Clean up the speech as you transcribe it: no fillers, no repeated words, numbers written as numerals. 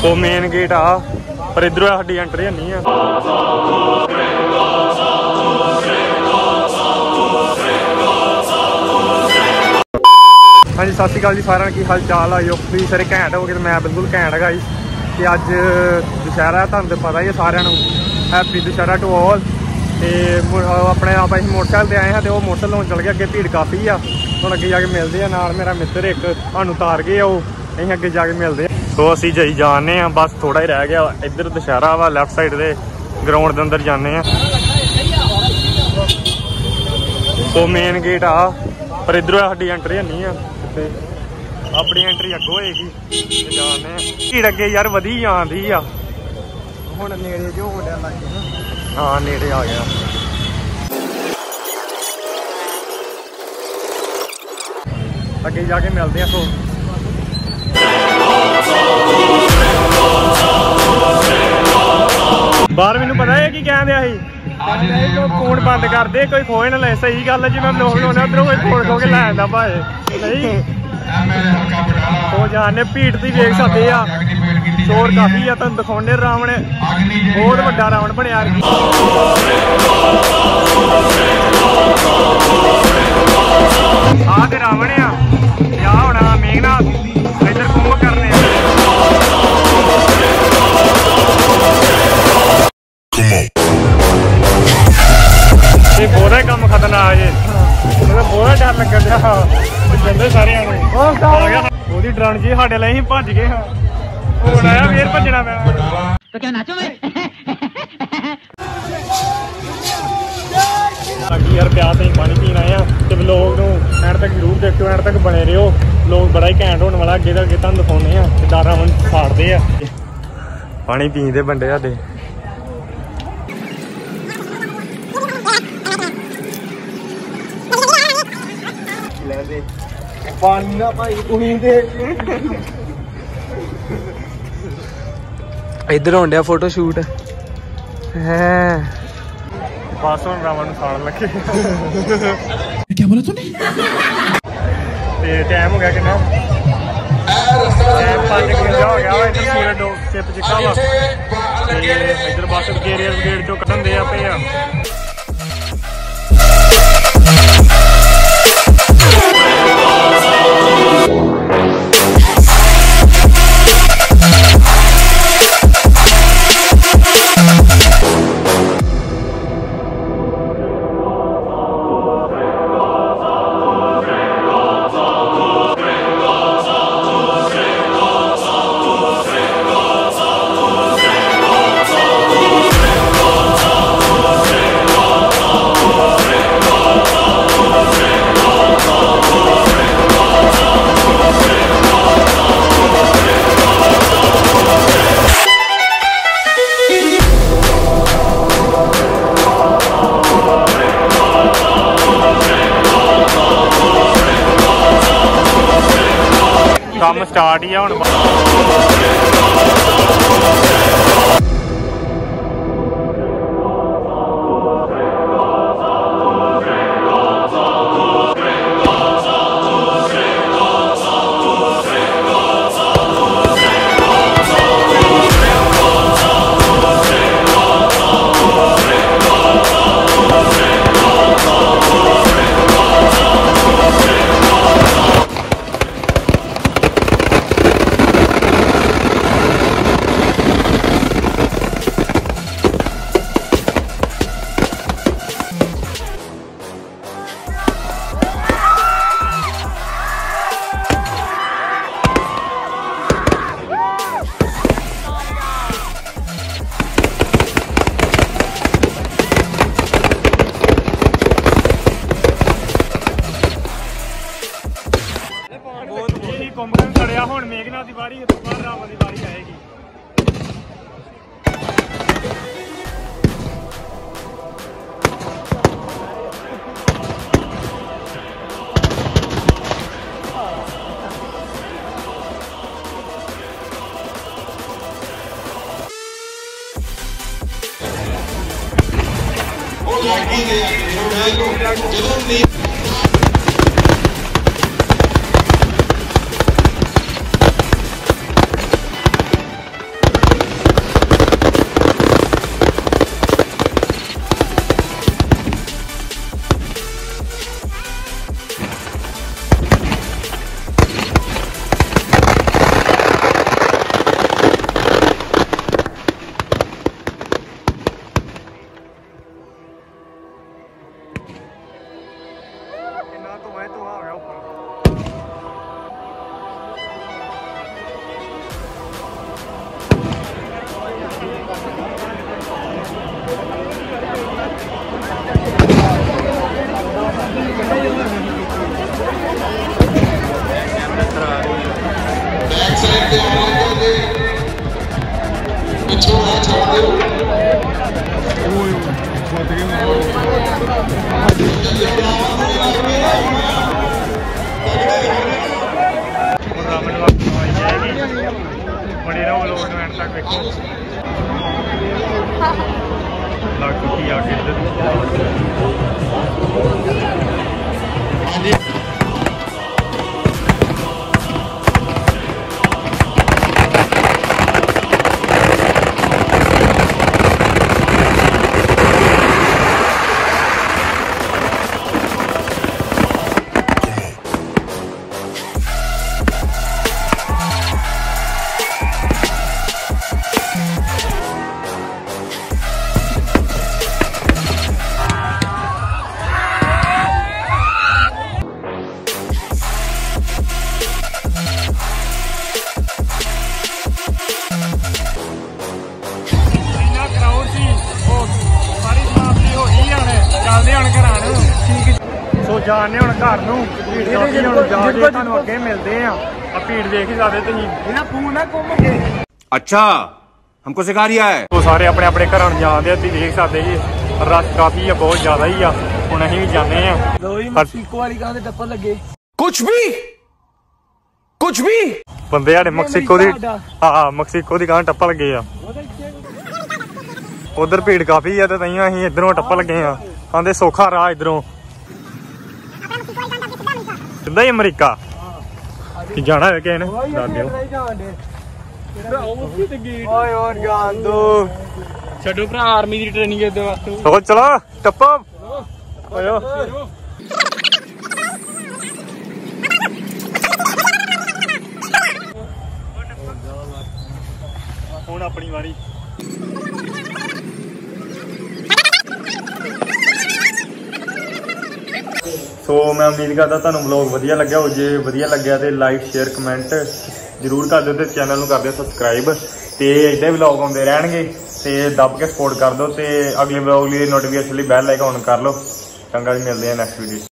तो main gate आ पर इधरों साडी entry है नहीं है। हाँ जी सत श्री अकाल जी सारे की हाल चाल आई तुम सारे घैंट हो गए तो मैं बिल्कुल घैंट है गाइस कि अज दशहरा तुहानू तो पता ही है सारिਆਂ ਨੂੰ हैप्पी दशहरा टू ऑल। तो अपने आप अं मोटरसाइकिल से आए हैं तो वो मोटरसाइकिल होने चल गया अगे भीड़ काफ़ी आ हम अगे जाके मिलते हैं नाल मेरा मित्र एक सानू तार गए वो अं अगे जाके मिलते हैं। तो असी जाई जाने बस थोड़ा ही रह गया इधर दशहरा वा लैफ्ट साइड के ग्राउंड के अंदर जाने। तो मेन गेट आ पर इधरों साडी एंट्री है नहीं है अपनी एंट्री अगों होएगी जाने भीड़ अगे यार वधी जाती आ हुण नेड़े जो होने लग गया। हाँ नेड़े आ गया अगे जाके मिलते हैं। बाहर मैनू पता है कि कह दिया फोन बंद कर दे कोई खोए ना ले सही गल है जी मैं लोग लाने उधरों कोई फोन खो के लै आंदा भाए नहीं तो जाने भीड़ तो वेख सकते आ शोर काफी है तुम दिखाने रावण बहुत बड़ा रावण बनया आते रावण आ क्या होना मेघनाथ इधर कुंभ करने बहुत कम खतरनाक जे बहुत डर लगन दिया कहते सारे ओदी ड्रन जी साढ़े लिए भज गए हाँ होना है फिर भजना पैना तो क्या नाचो यार प्यास ही पानी पीना है तो लोग एंड तक जरूर देखो एंड तक बने रहो लोग बड़ा ही घैंट होने वाला अगे अगे तुम दिखाने दारा मन फाड़ते हैं पानी पीते बंदे साडे पानी ना भाई इधर होंडया फोटो शूट है बस हम रावण खान लगे क्या बोला तूने टाइम हो गया कि टाइम 5 हो गया इधर सूरज चिप चिक्का वा इधर बस गेट चो कटन दे पे काम स्टार्ट ही है हुण कुंभकर्ण खड़िया हुण मेघनाथ की बारी रावण की बारी आएगी। ਧੂਆਂ ਹੀ ਧੂਆਂ ਹੋ ਗਿਆ ਉੱਪਰ। बड़े रहो लोग एंड तक देखो लग चुकी आगे सो जाने हम घर नूं अगे मिलते हैं भीड़ देख ही सकते तुम। अच्छा हमको सिखा रिया है। तो सारे अपने अपने घर जाते हैं देख सकते जी रश काफी है बहुत ज्यादा ही आ हुण असीं भी जाने कुछ भी बंदे साडे मैक्सीको दी हाँ मैक्सीको दी गां टप्पा लगे आ उधर भीड़ काफी है तो ताइयों असीं इधरों टप्पा लगे आ आंदे सौखा राह इधरों सिद्धा ही अमरीका जाना है किसी ने छड्डो भरा आर्मी दी ट्रेनिंग दे वास्ते चलो टप्पा हुण अपनी वारी। सो मैं उम्मीद करता तुहानूं व्लॉग वधिया लग्या हो। जे वधिया लग्या तो लाइक शेयर कमेंट जरूर कर दो ते चैनल नूं कर दिओ सबसक्राइब ते इदां व्लॉग आउंदे रहणगे ते दब के सपोर्ट कर दो ते अगले व्लॉग लिए नोटिफिकेशन लिए बैल आइकन ऑन कर लो। चंगा जी मिलते हैं नैक्सट वीडियो।